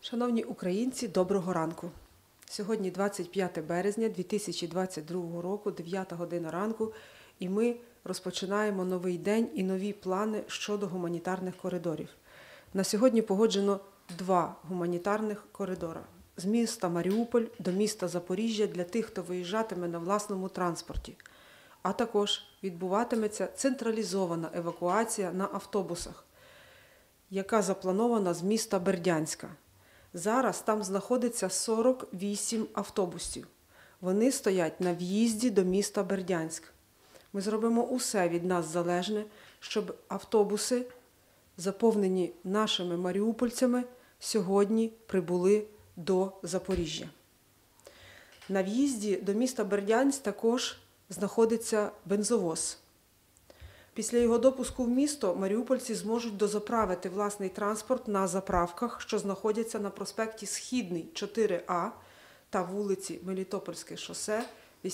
Шановні українці, доброго ранку! Сьогодні 25 березня 2022 року, 9 година ранку, і ми розпочинаємо новий день і нові плани щодо гуманітарних коридорів. На сьогодні погоджено 2 гуманітарних коридори з міста Маріуполь до міста Запоріжжя для тих, хто виїжджатиме на власному транспорті. А також відбуватиметься централізована евакуація на автобусах, яка запланована з міста Бердянська. Зараз там знаходиться 48 автобусів. Вони стоять на в'їзді до міста Бердянськ. Ми зробимо усе від нас залежне, щоб автобуси, заповнені нашими маріупольцями, сьогодні прибули до Запоріжжя. На в'їзді до міста Бердянськ також знаходиться бензовоз. Після його допуску в місто маріупольці зможуть дозаправити власний транспорт на заправках, що знаходяться на проспекті Східний, 4А та вулиці Мелітопольське шосе,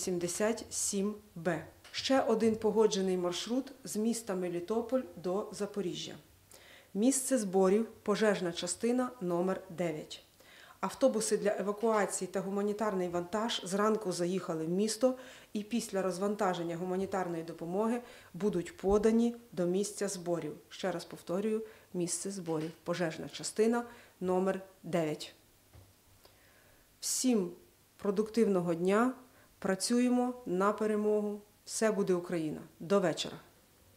87Б. Ще один погоджений маршрут з міста Мелітополь до Запоріжжя. Місце зборів – пожежна частина номер 9. Автобуси для евакуації та гуманітарний вантаж зранку заїхали в місто і після розвантаження гуманітарної допомоги будуть подані до місця зборів. Ще раз повторюю, місце зборів – пожежна частина номер 9. Всім продуктивного дня, працюємо на перемогу. Все буде Україна. До вечора.